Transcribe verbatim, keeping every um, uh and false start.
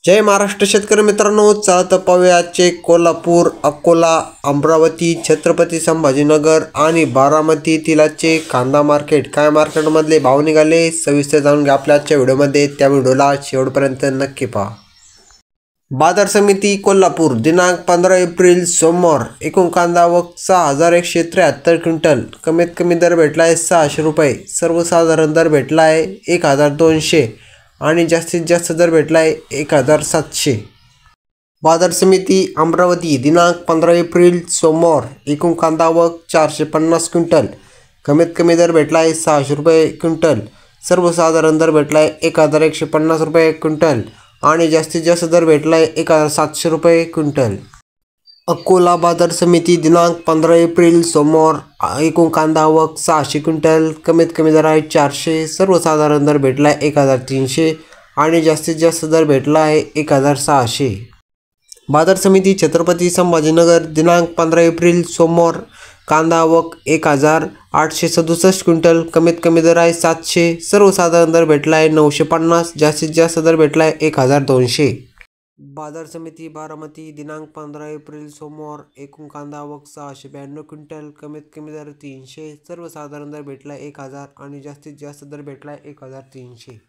जय महाराष्ट्र शेतकरी मित्रांनो, चला तर पाहूया आजचे कोल्हापूर, अकोला, अमरावती, छत्रपती संभाजीनगर आणि बारामती तिलाचे कांदा मार्केट काय मार्केटमधले भाव निघाले सविस्तर जाणून घ्या आपल्या आजच्या व्हिडिओमध्ये। त्या व्हिडिओला शेवटपर्यंत नक्की पहा। बाजार समिती कोल्हापूर दिनांक पंधरा एप्रिल सोमवार एकूण कांदा व सहा हजार एकशे त्र्याहत्तर क्विंटल। कमीत कमी दर भेटला आहे सहाशे रुपये, सर्वसाधारण दर भेटला आहे एक हजार दोनशे आणि जास्तीत जास्त दर भेटला आहे एक हजार सातशे। बाजार समिती अमरावती दिनांक पंधरा एप्रिल सोमवार एकूण कांदा व चारशे पन्नास क्विंटल। कमीत कमी दर भेटला आहे सहाशे रुपये क्विंटल, सर्वसाधारण दर भेटला आहे एक हजार एकशे पन्नास रुपये क्विंटल आणि जास्तीत जास्त दर भेटला आहे एक हजार सातशे रुपये क्विंटल। अकोला बाजार समिती दिनांक पंधरा एप्रिल सोमवार एकूण कांदा व सहाशे क्विंटल। कमीत कमी दर आहे चारशे, सर्वसाधारण दर भेटला आहे एक हजार तीनशे आणि जास्तीत जास्त दर भेटला आहे एक हजार सहाशे। बाजार समिती छत्रपती संभाजीनगर दिनांक पंधरा एप्रिल सोमवार कांदा व एक हजार आठशे सदुसष्ट क्विंटल। कमीत कमी दर आहे सातशे, सर्वसाधारण दर भेटला आहे नऊशे पन्नास, जास्तीत जास्त दर भेटला आहे एक हजार दोनशे। बाजार समिती बारामती दिनांक पंधरा एप्रिल सोमवार एकूण कांदा व सहाशे ब्याण्णव क्विंटल। कमीत कमी दर तीनशे, सर्वसाधारण दर भेटला आहे एक हजार आणि जास्तीत जास्त दर भेटला आहे एक हजार तीनशे।